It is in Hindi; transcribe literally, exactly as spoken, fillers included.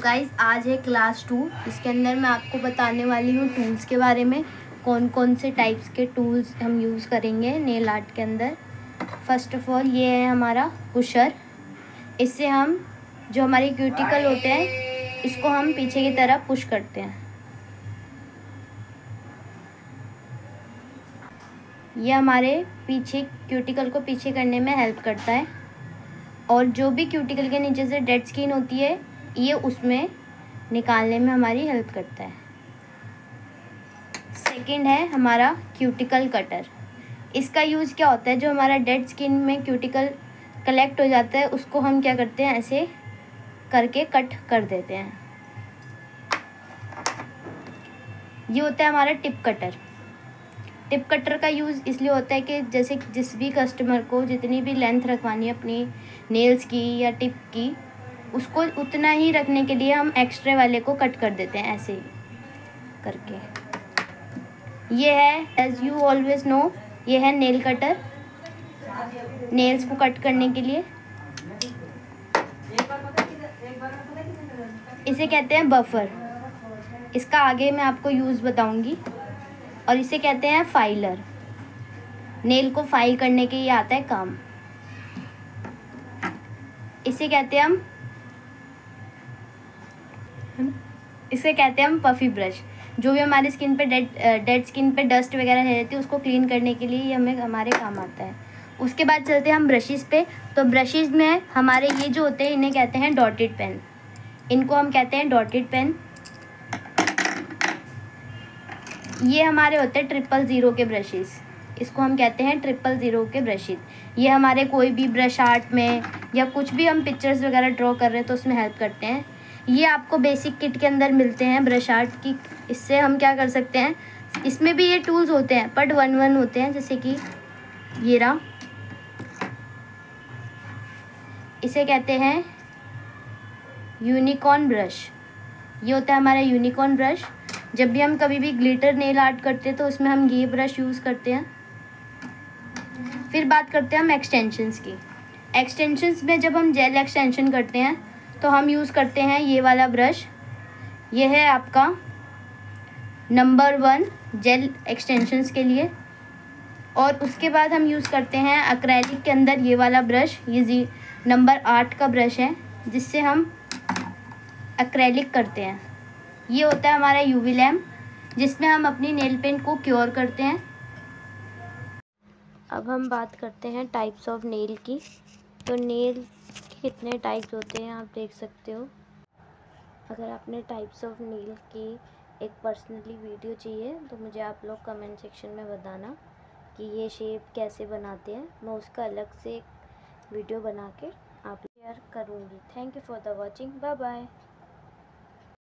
गाइस आज है क्लास टू। इसके अंदर मैं आपको बताने वाली हूँ टूल्स के बारे में, कौन कौन से टाइप्स के टूल्स हम यूज़ करेंगे नेल आर्ट के अंदर। फर्स्ट ऑफ ऑल ये है हमारा पुशर। इससे हम जो हमारे क्यूटिकल होते हैं इसको हम पीछे की तरफ पुश करते हैं। ये हमारे पीछे क्यूटिकल को पीछे करने में हेल्प करता है, और जो भी क्यूटिकल के नीचे से डेड स्किन होती है ये उसमें निकालने में हमारी हेल्प करता है। सेकंड है हमारा क्यूटिकल कटर। इसका यूज़ क्या होता है, जो हमारा डेड स्किन में क्यूटिकल कलेक्ट हो जाता है उसको हम क्या करते हैं, ऐसे करके कट कर देते हैं। ये होता है हमारा टिप कटर। टिप कटर का यूज़ इसलिए होता है कि जैसे जिस भी कस्टमर को जितनी भी लेंथ रखवानी है अपनी नेल्स की या टिप की, उसको उतना ही रखने के लिए हम एक्स्ट्रा वाले को कट कर देते हैं ऐसे ही करके। ये है एज यू ऑलवेज नो, ये है नेल कटर, नेल्स को कट करने के लिए। इसे कहते हैं बफर। इसका आगे मैं आपको यूज़ बताऊंगी। और इसे कहते हैं फाइलर। नेल को फाइल करने के लिए आता है काम। इसे कहते हैं हम इसे कहते हैं हम पफी ब्रश। जो भी हमारी स्किन पे डेड डेड स्किन पे डस्ट वगैरह रहती है उसको क्लीन करने के लिए ये हमें हमारे काम आता है। उसके बाद चलते हैं हम ब्रशेस पे। तो ब्रशेस में हमारे ये जो होते हैं इन्हें कहते हैं डॉटेड पेन। इनको हम कहते हैं डॉटेड पेन। ये हमारे होते हैं ट्रिपल ज़ीरो के ब्रशेस। इसको हम कहते हैं ट्रिपल ज़ीरो के ब्रशेस। ये हमारे कोई भी ब्रश आर्ट में या कुछ भी हम पिक्चर्स वगैरह ड्रॉ कर रहे हैं तो उसमें हेल्प करते हैं। ये आपको बेसिक किट के अंदर मिलते हैं ब्रश आर्ट की। इससे हम क्या कर सकते हैं, इसमें भी ये टूल्स होते हैं बट वन वन होते हैं, जैसे कि ये रहा। इसे कहते हैं यूनिकॉर्न ब्रश। ये होता है हमारा यूनिकॉर्न ब्रश। जब भी हम कभी भी ग्लिटर नेल आर्ट करते हैं तो उसमें हम ये ब्रश यूज़ करते हैं। फिर बात करते हैं हम एक्सटेंशंस की। एक्सटेंशंस में जब हम जेल एक्सटेंशन करते हैं तो हम यूज़ करते हैं ये वाला ब्रश। ये है आपका नंबर वन जेल एक्सटेंशंस के लिए। और उसके बाद हम यूज़ करते हैं एक्रेलिक के अंदर ये वाला ब्रश। ये जी नंबर आठ का ब्रश है जिससे हम एक्रेलिक करते हैं। ये होता है हमारा यूवी लैम्प जिसमें हम अपनी नेल पेंट को क्योर करते हैं। अब हम बात करते हैं टाइप्स ऑफ नेल की। तो नेल के कितने टाइप्स होते हैं आप देख सकते हो। अगर आपने टाइप्स ऑफ नेल की एक पर्सनली वीडियो चाहिए तो मुझे आप लोग कमेंट सेक्शन में बताना कि ये शेप कैसे बनाते हैं। मैं उसका अलग से एक वीडियो बना के आप शेयर करूँगी। Thank you for the watching. Bye bye.